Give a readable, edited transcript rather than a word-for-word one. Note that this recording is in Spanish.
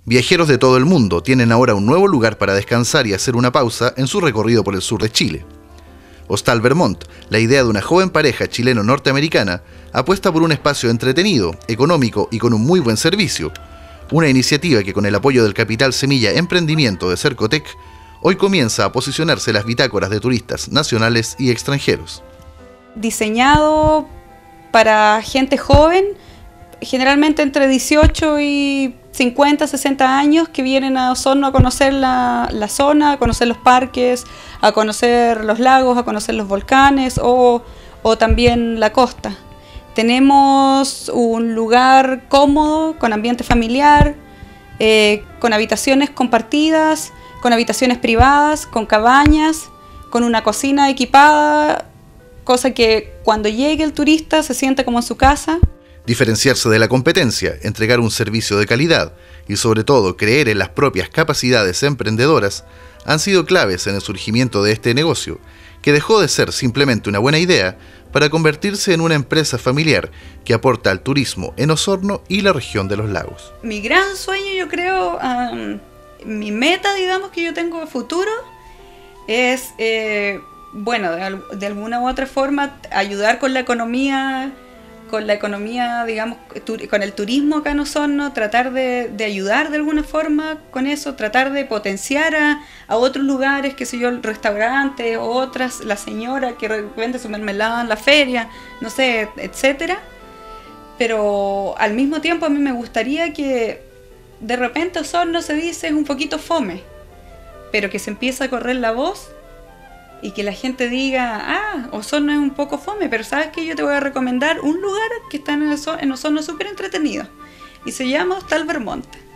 Viajeros de todo el mundo tienen ahora un nuevo lugar para descansar y hacer una pausa en su recorrido por el sur de Chile. Hostal Vermont, la idea de una joven pareja chileno-norteamericana, apuesta por un espacio entretenido, económico y con un muy buen servicio. Una iniciativa que, con el apoyo del Capital Semilla Emprendimiento de Cercotec, hoy comienza a posicionarse en las bitácoras de turistas nacionales y extranjeros. Diseñado para gente joven, generalmente entre 18 y 50, 60 años, que vienen a Osorno a conocer la zona, a conocer los parques, a conocer los lagos, a conocer los volcanes o también la costa. Tenemos un lugar cómodo, con ambiente familiar, con habitaciones compartidas, con habitaciones privadas, con cabañas, con una cocina equipada, cosa que cuando llegue el turista se siente como en su casa. Diferenciarse de la competencia, entregar un servicio de calidad y sobre todo creer en las propias capacidades emprendedoras han sido claves en el surgimiento de este negocio, que dejó de ser simplemente una buena idea para convertirse en una empresa familiar que aporta al turismo en Osorno y la región de los lagos. Mi gran sueño, yo creo, mi meta, digamos, que yo tengo de futuro es, bueno, de alguna u otra forma ayudar con la economía, digamos, con el turismo acá en Osorno, tratar de ayudar de alguna forma con eso, tratar de potenciar a otros lugares, qué sé yo, el restaurante, otras, la señora que vende su mermelada en la feria, no sé, etcétera. Pero al mismo tiempo a mí me gustaría que de repente Osorno se dice es un poquito fome, pero que se empiece a correr la voz y que la gente diga, Osorno es un poco fome, pero ¿sabes qué? Yo te voy a recomendar un lugar que está en Osorno súper entretenido y se llama Hostal Vermont.